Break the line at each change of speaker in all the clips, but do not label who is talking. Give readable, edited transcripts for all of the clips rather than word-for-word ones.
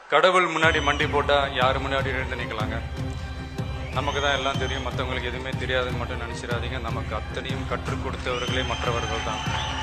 கடவுள் முன்னாடி மண்டி போட்டால் யார் முன்னாடி எழுந்து நிற்கலாங்க. நமக்கு தான் எல்லாம் தெரியும், மற்றவங்களுக்கு எதுவுமே தெரியாதுன்னு மட்டும் நினச்சிடாதீங்க. நமக்கு அத்தனையும் கற்றுக் கொடுத்தவர்களே மற்றவர்கள் தான்.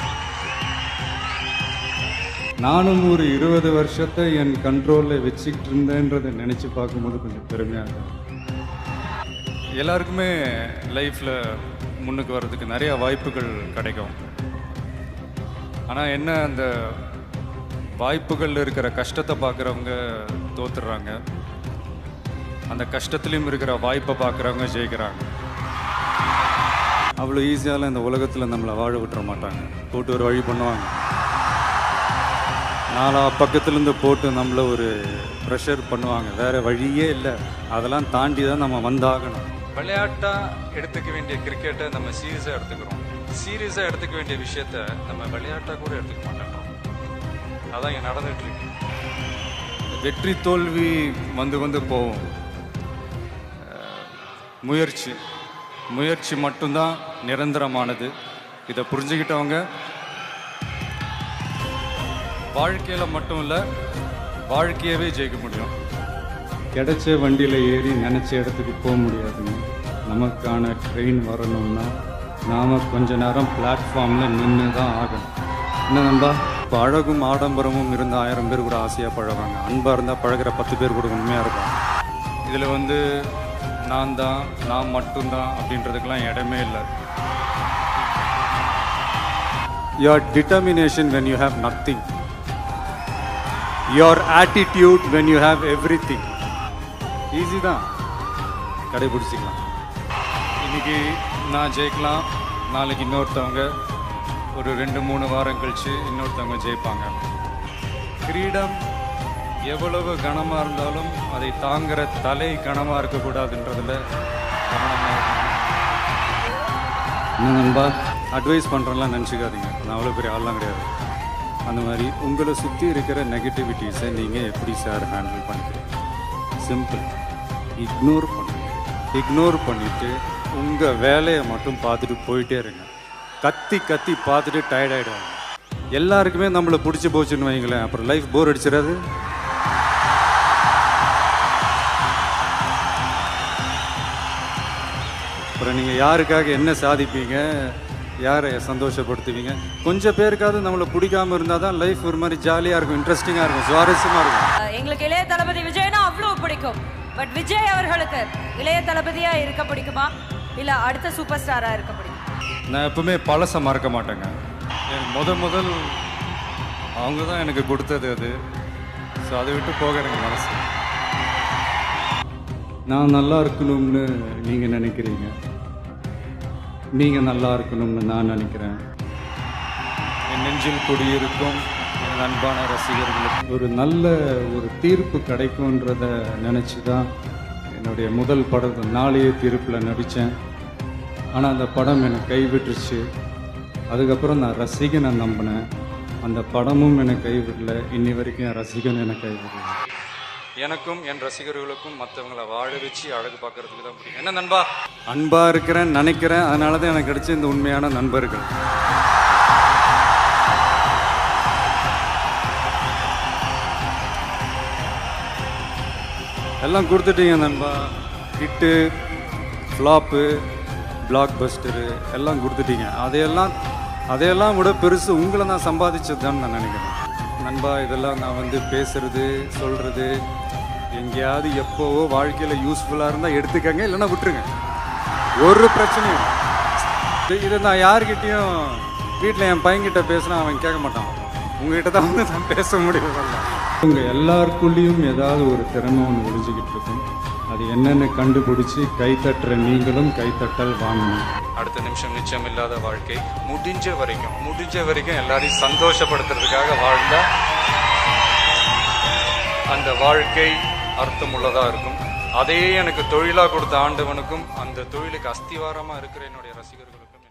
நானும் ஒரு 20 வருஷத்தை என் கண்ட்ரோலில் வச்சுக்கிட்டு இருந்தேன்றதை நினச்சி பார்க்கும்போது கொஞ்சம் பெருமையாக இருக்கும். எல்லாருக்குமே லைஃப்பில் முன்னுக்கு வர்றதுக்கு நிறையா வாய்ப்புகள் கிடைக்கும். ஆனால் என்ன, அந்த வாய்ப்புகளில் இருக்கிற கஷ்டத்தை பார்க்குறவங்க தோத்துடுறாங்க, அந்த கஷ்டத்துலேயும் இருக்கிற வாய்ப்பை பார்க்குறவங்க ஜெயிக்கிறாங்க. அவ்வளோ ஈஸியால் இந்த உலகத்தில் நம்மளை வாழ விட்டுற மாட்டாங்க. போட்டு ஒரு வழி பண்ணுவாங்க, நாலா பக்கத்துலேருந்து போட்டு நம்மளை ஒரு ப்ரெஷர் பண்ணுவாங்க. வேறு வழியே இல்லை, அதெல்லாம் தாண்டி தான் நம்ம வந்தாகணும்.
விளையாட்டாக எடுத்துக்க வேண்டிய கிரிக்கெட்டை நம்ம சீரியஸாக எடுத்துக்கிறோம். சீரியஸாக எடுத்துக்க வேண்டிய விஷயத்த நம்ம விளையாட்டாக கூட எடுத்துக்க மாட்டேங்கிறோம். அதான் இங்கே நடந்துகிட்ருக்கு. வெற்றி தோல்வி வந்து போகும். முயற்சி மட்டும்தான் நிரந்தரமானது. இதை புரிஞ்சுக்கிட்டவங்க வாழ்க்கையில் மட்டும் இல்லை, வாழ்க்கையவே ஜெயிக்க முடியும்.
கிடைச்ச வண்டியில் ஏறி நினச்ச இடத்துக்கு போக முடியாதுங்க. நமக்கான ட்ரெயின் வரணும்னா நாம் கொஞ்ச நேரம் பிளாட்ஃபார்மில் நின்று தான் ஆகணும். என்ன நண்பா, இப்போ அழகும் ஆடம்பரமும் இருந்த 1000 பேர் கூட ஆசையாக பழகுவாங்க. அன்பாக இருந்தால் பழகிற 10 பேர் கூட உண்மையாக இருப்பாங்க. இதில் நான் மட்டும்தான் அப்படின்றதுக்கெல்லாம் இடமே இல்லை. Your determination when you have nothing. Your attitude when you have everything. Easy தான், கடைபிடிச்சிக்கலாம்.
இன்றைக்கி நான் ஜெயிக்கலாம், நாளைக்கு இன்னொருத்தவங்க, ஒரு 2-3 வாரம் கழித்து இன்னொருத்தவங்க ஜெயிப்பாங்க. கிரீடம் எவ்வளவு கனமாக இருந்தாலும் அதை தாங்குகிற தலை கனமாக இருக்கக்கூடாதுன்றதில் கவனமாக இருக்கணும்.
என்ன நண்பா, அட்வைஸ் பண்ணுறேன்லாம் நினச்சிக்காதீங்க, நான் அவ்வளோ பெரிய ஆள்லாம் கிடையாது. அந்த மாதிரி உங்களை சுற்றி இருக்கிற நெகட்டிவிட்டிஸை நீங்கள் எப்படி சார் ஹேண்டில் பண்ணுறீங்க? சிம்பிள், இக்னோர் பண்ணிவிட்டு உங்கள் வேலையை மட்டும் பார்த்துட்டு போயிட்டே இருங்க. கத்தி பார்த்துட்டு டயர்டாயிடுவாங்க. எல்லாருக்குமே நம்மளை பிடிச்சி போச்சுன்னு வைங்களேன், அப்புறம் லைஃப் போர் அடிச்சிடாது. அப்புறம் நீங்கள் யாருக்காக என்ன சாதிப்பீங்க, யாரை சந்தோஷப்படுத்துவீங்க? கொஞ்சம் பேருக்காவது நம்மளை பிடிக்காமல் இருந்தால் தான் லைஃப் ஒரு மாதிரி ஜாலியாக இருக்கும், இன்ட்ரெஸ்டிங்காக இருக்கும், சுவாரஸ்யமாக இருக்கும்.
எங்களுக்கு இளைய தளபதி விஜய்னா அவ்வளோ பிடிக்கும். பட் விஜய் அவர்களுக்கு இளைய தளபதியாக இருக்க பிடிக்குமா, இல்லை அடுத்த சூப்பர் ஸ்டாராக இருக்க பிடிக்கும்?
நான் எப்பவுமே பழசை மறக்க மாட்டேங்க. எனக்கு முதல் அவங்க தான் எனக்கு கொடுத்தது அது. ஸோ அதை விட்டு போக எனக்கு மனசு.
நான் நல்லா இருக்கணும்னு நீங்கள் நினைக்கிறீங்க, நீங்கள் நல்லா இருக்கணும்னு நான் நினைக்கிறேன்.
என் நெஞ்சில் குடியிருக்கும் என் அன்பான ரசிகர்களுக்கு
ஒரு நல்ல ஒரு தீர்ப்பு கிடைக்கும்ன்றத நினச்சி தான் என்னுடைய முதல் படத்தை நாளைய தீர்ப்பில் நடித்தேன். ஆனால் அந்த படம் என்னை கைவிட்டுருச்சு. அதுக்கப்புறம் நான் ரசிகனை நம்பினேன், அந்த படமும் என்னை கைவிடல. இன்னி வரைக்கும் என் ரசிகன் என்னை கைவிடல.
எனக்கும் என் ரசிகர்களுக்கும் மற்றவங்களை வாழ வச்சு அழகு பார்க்கறதுக்கு தான் பிடிக்கும். என்ன நண்பா,
அன்பாக இருக்கிறேன் நினைக்கிறேன், அதனால தான் எனக்கு கிடைச்ச இந்த உண்மையான நண்பர்கள். எல்லாம் கொடுத்துட்டீங்க நண்பா, ஹிட்டு, ஃப்ளாப்பு, பிளாக் பஸ்டரு எல்லாம் கொடுத்துட்டீங்க. அதையெல்லாம் விட பெருசு உங்களை நான் சம்பாதிச்சதுதான் நான் நினைக்கிறேன் நண்பா. இதெல்லாம் நான் பேசுறது சொல்கிறது எங்கேயாவது எப்போவோ வாழ்க்கையில் யூஸ்ஃபுல்லாக இருந்தால் எடுத்துக்கங்க, இல்லைன்னா விட்டுருங்க, ஒரு பிரச்சனையும். இதை நான் யார்கிட்டையும் வீட்டில் என் பையன்கிட்ட பேசினா அவன் கேட்க மாட்டான். உங்ககிட்ட தான் நான் பேச முடியும். உங்கள் எல்லாருக்குள்ளேயும் ஏதாவது ஒரு திறமை ஒன்று ஒழிஞ்சிக்கிட்டு இருக்கும். அது என்னென்னு கண்டுபிடிச்சி கைத்தட்டுற நீங்களும் கைத்தட்டல் வாங்கணும்.
அடுத்த நிமிஷம் நிச்சயம் இல்லாத வாழ்க்கை. முடிஞ்ச வரைக்கும் எல்லாரையும் சந்தோஷப்படுத்துறதுக்காக வாழ்ந்தா அந்த வாழ்க்கை அர்த்தமுள்ளதாக இருக்கும். அதையே எனக்கு தொழிலாக கொடுத்த ஆண்டவனுக்கும் அந்த தொழிலுக்கு அஸ்திவாரமாக இருக்கிற என்னுடைய ரசிகர்களுக்கும்